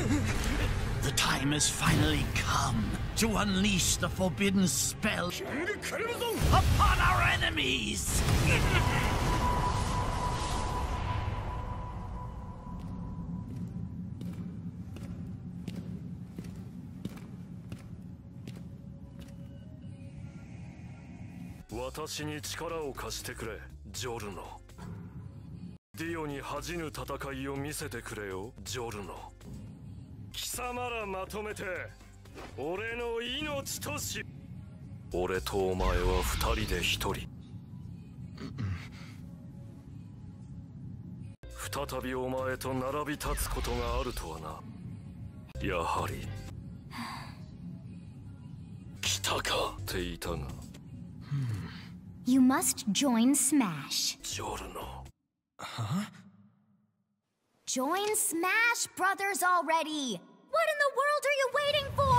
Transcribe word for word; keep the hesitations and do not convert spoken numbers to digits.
The time has finally come to unleash the forbidden spell upon our enemies! 私に力を貸してくれ、ジョルノ。ディオに恥じぬ戦いを見せてくれよ、ジョルノ。貴様らまとめて俺の命とし。俺とお前は二人で一人。再びお前と並び立つことがあるとはな。やはり来たかっていたが。 You must join Smash. ジョルノ。 Huh? Join Smash Brothers already! What in the world are you waiting for?